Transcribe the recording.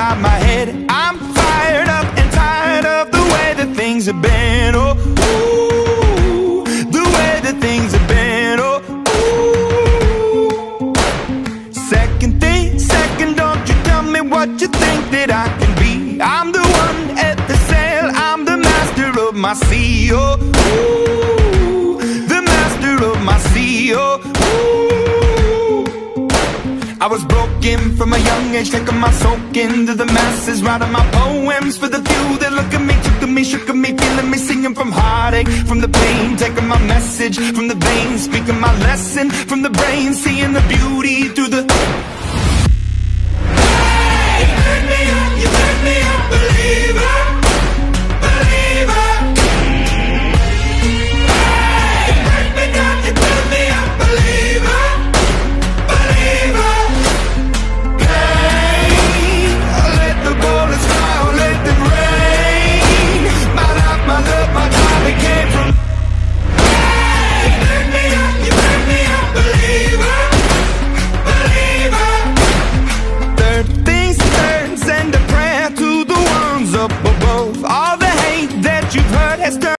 inside my head. I'm fired up and tired of the way that things have been. Oh, ooh, the way that things have been. Oh, ooh. Second, don't you tell me what you think that I can be. I'm the one at the sail, I'm the master of my sea. Oh, ooh, the master of my sea. Oh, ooh. I was broken from a young age, taking my soak into the masses, writing my poems for the few that look at me, took at me, shook at me, feeling me, singing from heartache, from the pain, taking my message from the veins, speaking my lesson from the brain, seeing the beauty through the... Hey, you turn me on, you turn me on.